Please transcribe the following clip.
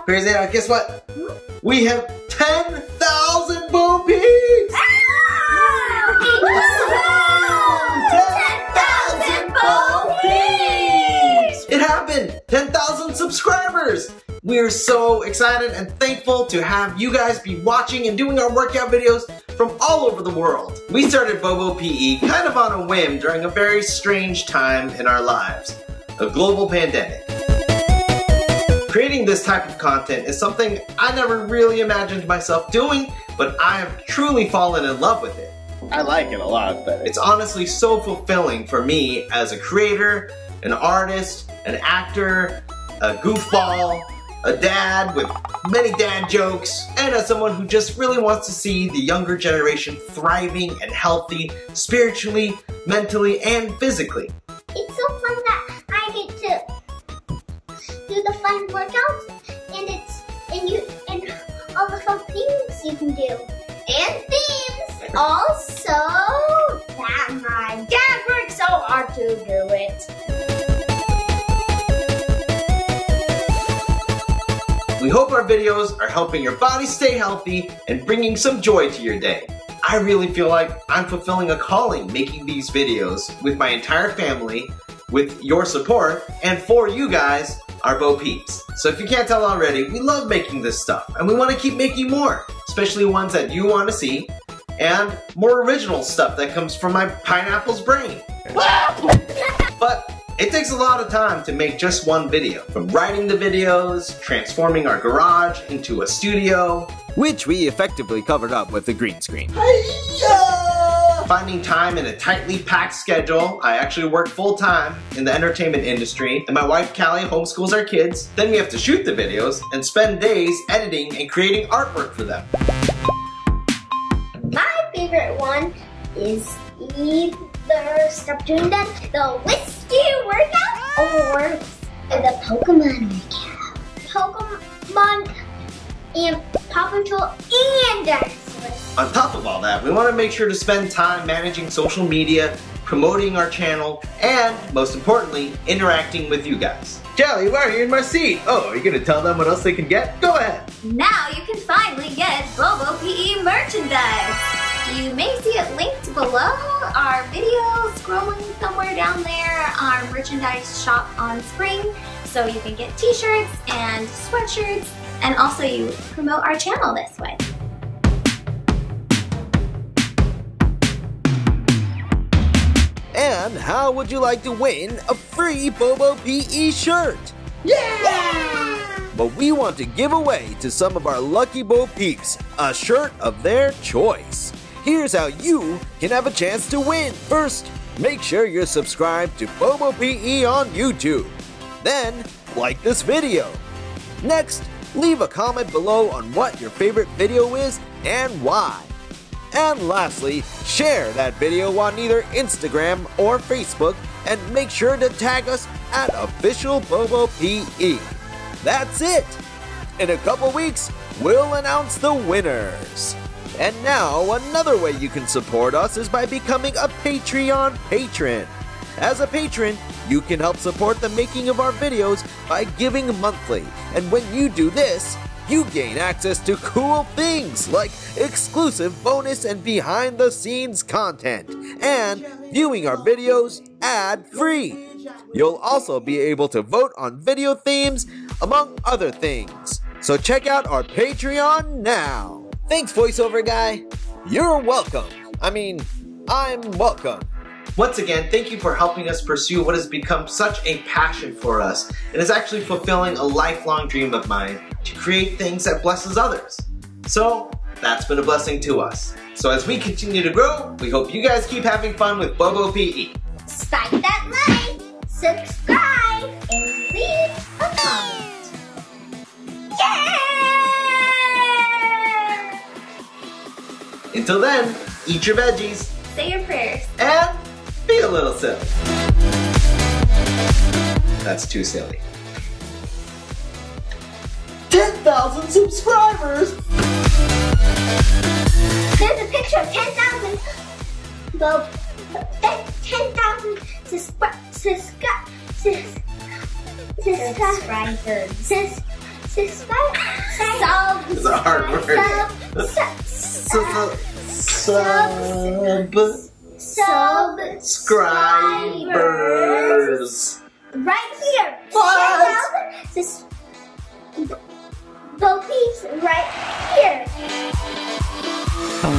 Crazy Anna, guess what? We have 10,000 Bo-Peeps! 10,000 Bo-Peeps! It happened! 10,000 subscribers! We are so excited and thankful to have you guys be watching and doing our workout videos from all over the world. We started Bobo P.E. kind of on a whim during a very strange time in our lives, a global pandemic. Creating this type of content is something I never really imagined myself doing, but I have truly fallen in love with it. I like it a lot, but it's honestly so fulfilling for me as a creator, an artist, an actor, a goofball, a dad with many dad jokes, and as someone who just really wants to see the younger generation thriving and healthy, spiritually, mentally, and physically. It's so fun that I get to do the fun workouts, and all the fun things you can do, and themes. Also, that my dad worked so hard to do it. We hope our videos are helping your body stay healthy and bringing some joy to your day. I really feel like I'm fulfilling a calling making these videos with my entire family, with your support, and for you guys, our Bo-Peeps. So if you can't tell already, we love making this stuff, and we want to keep making more, especially ones that you want to see, and more original stuff that comes from my pineapple's brain. But it takes a lot of time to make just one video. From writing the videos, transforming our garage into a studio, which we effectively covered up with the green screen. Finding time in a tightly packed schedule. I actually work full-time in the entertainment industry, and my wife Callie homeschools our kids. Then we have to shoot the videos and spend days editing and creating artwork for them. My favorite one is either stop doing that, the whiskey workout, or the Pokemon workout. Pokemon and Paw Patrol and dinosaurs. On top of all that, we want to make sure to spend time managing social media, promoting our channel, and most importantly, interacting with you guys. Callie, why are you in my seat? Oh, are you gonna tell them what else they can get? Go ahead. Now you can finally get Bobo P.E. merchandise. You may see it linked below our video, scrolling somewhere down there, our merchandise shop on screen. So you can get t-shirts and sweatshirts, and also you promote our channel this way. And how would you like to win a free Bobo P.E. shirt? Yeah! But we want to give away to some of our lucky Bo-Peeps a shirt of their choice. Here's how you can have a chance to win. First, make sure you're subscribed to Bobo P.E. on YouTube. Then, like this video. Next, leave a comment below on what your favorite video is and why. And lastly, share that video on either Instagram or Facebook and make sure to tag us at official Bobo P.E. That's it! In a couple weeks, we'll announce the winners. And now, another way you can support us is by becoming a Patreon patron. As a patron, you can help support the making of our videos by giving monthly. And when you do this, you gain access to cool things like exclusive bonus and behind-the-scenes content, and viewing our videos ad-free. You'll also be able to vote on video themes, among other things. So check out our Patreon now. Thanks, voiceover guy. You're welcome. I'm welcome. Once again, thank you for helping us pursue what has become such a passion for us, and is actually fulfilling a lifelong dream of mine to create things that blesses others. So, that's been a blessing to us. So as we continue to grow, we hope you guys keep having fun with Bobo P.E. Smack that like, subscribe, and leave a comment. Yeah! Until then, eat your veggies. Say your prayers. And be a little silly. That's too silly. 10,000 subscribers! There's a picture of 10,000. Well, 10,000 subscribers. subscribe. It's a hard word. Subscribers. Right here. What? Bo-Peeps right here.